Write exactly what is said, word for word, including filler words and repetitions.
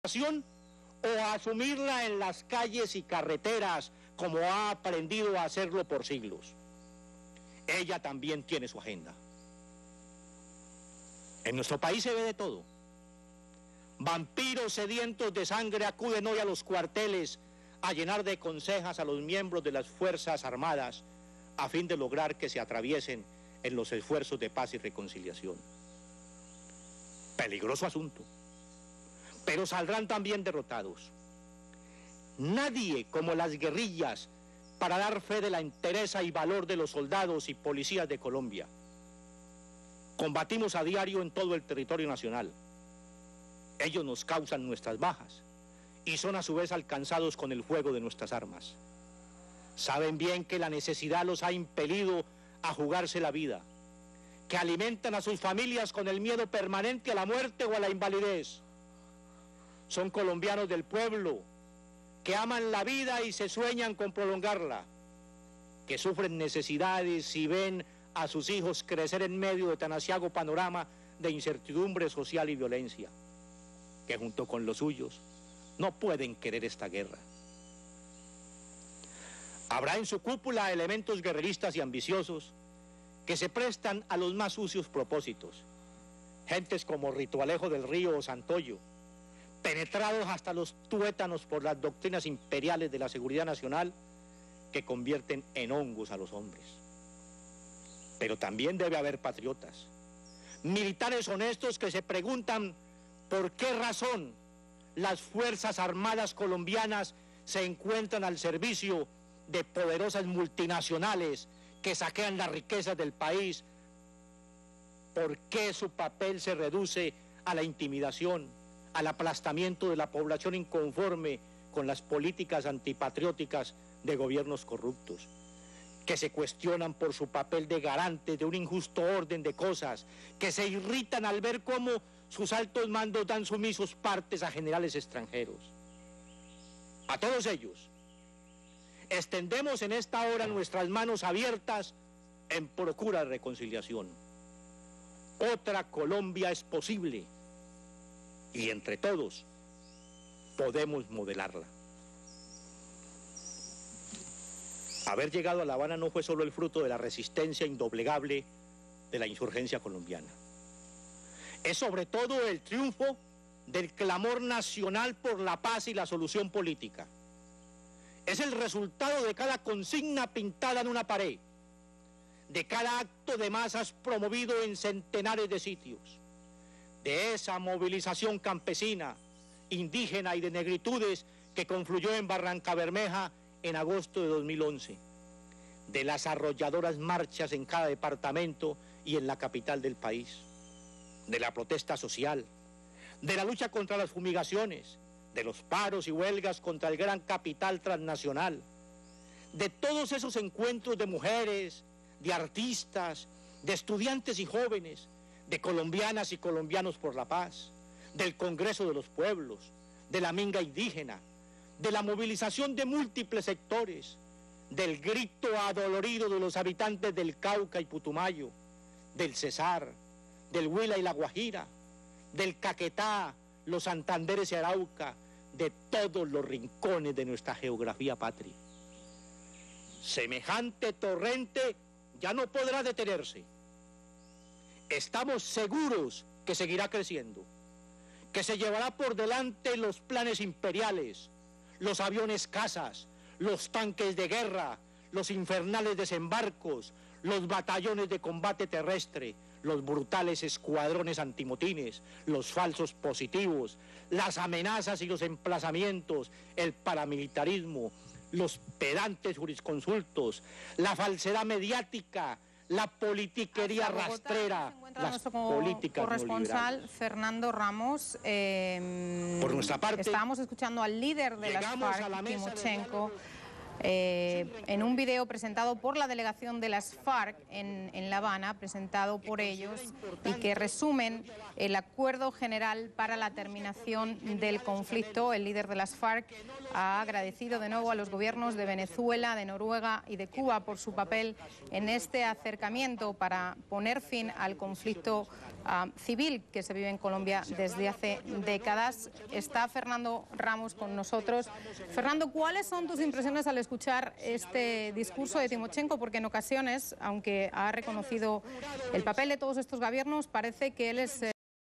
o asumirla en las calles y carreteras como ha aprendido a hacerlo por siglos. Ella también tiene su agenda. En nuestro país se ve de todo. Vampiros sedientos de sangre acuden hoy a los cuarteles a llenar de consejas a los miembros de las Fuerzas Armadas a fin de lograr que se atraviesen en los esfuerzos de paz y reconciliación. Peligroso asunto. Pero saldrán también derrotados. Nadie como las guerrillas para dar fe de la entereza y valor de los soldados y policías de Colombia. Combatimos a diario en todo el territorio nacional. Ellos nos causan nuestras bajas y son a su vez alcanzados con el fuego de nuestras armas. Saben bien que la necesidad los ha impelido a jugarse la vida, que alimentan a sus familias con el miedo permanente a la muerte o a la invalidez. Son colombianos del pueblo, que aman la vida y se sueñan con prolongarla, que sufren necesidades y ven a sus hijos crecer en medio de tan aciago panorama de incertidumbre social y violencia, que junto con los suyos no pueden querer esta guerra. Habrá en su cúpula elementos guerreristas y ambiciosos que se prestan a los más sucios propósitos, gentes como Ritualejo del Río o Santoyo, penetrados hasta los tuétanos por las doctrinas imperiales de la seguridad nacional que convierten en hongos a los hombres. Pero también debe haber patriotas, militares honestos que se preguntan por qué razón las Fuerzas Armadas colombianas se encuentran al servicio de poderosas multinacionales que saquean las riquezas del país, por qué su papel se reduce a la intimidación, al aplastamiento de la población inconforme con las políticas antipatrióticas de gobiernos corruptos, que se cuestionan por su papel de garantes de un injusto orden de cosas, que se irritan al ver cómo sus altos mandos dan sumisos partes a generales extranjeros. A todos ellos, extendemos en esta hora nuestras manos abiertas en procura de reconciliación. Otra Colombia es posible y entre todos podemos modelarla. Haber llegado a La Habana no fue solo el fruto de la resistencia indoblegable de la insurgencia colombiana. Es sobre todo el triunfo del clamor nacional por la paz y la solución política. Es el resultado de cada consigna pintada en una pared, de cada acto de masas promovido en centenares de sitios, de esa movilización campesina, indígena y de negritudes que confluyó en Barrancabermeja en agosto de dos mil once, de las arrolladoras marchas en cada departamento y en la capital del país, de la protesta social, de la lucha contra las fumigaciones, de los paros y huelgas contra el gran capital transnacional, de todos esos encuentros de mujeres, de artistas, de estudiantes y jóvenes, de colombianas y colombianos por la paz, del Congreso de los Pueblos, de la minga indígena, de la movilización de múltiples sectores, del grito adolorido de los habitantes del Cauca y Putumayo, del Cesar, del Huila y la Guajira, del Caquetá, los Santanderes y Arauca, de todos los rincones de nuestra geografía patria. Semejante torrente ya no podrá detenerse. Estamos seguros que seguirá creciendo, que se llevará por delante los planes imperiales, los aviones cazas, los tanques de guerra, los infernales desembarcos, los batallones de combate terrestre, los brutales escuadrones antimotines, los falsos positivos, las amenazas y los emplazamientos, el paramilitarismo, los pedantes jurisconsultos, la falsedad mediática, la politiquería rastrera, las políticas corresponsal Fernando Ramos. Eh, Por nuestra parte, estábamos escuchando al líder de las FARC, Timochenko, Eh, en un video presentado por la delegación de las FARC en, en La Habana, presentado por ellos, y que resumen el acuerdo general para la terminación del conflicto. El líder de las FARC ha agradecido de nuevo a los gobiernos de Venezuela, de Noruega y de Cuba por su papel en este acercamiento para poner fin al conflicto uh, civil que se vive en Colombia desde hace décadas. Está Fernando Ramos con nosotros. Fernando, ¿cuáles son tus impresiones al escuchar este discurso de Timochenko? Porque en ocasiones, aunque ha reconocido el papel de todos estos gobiernos, parece que él es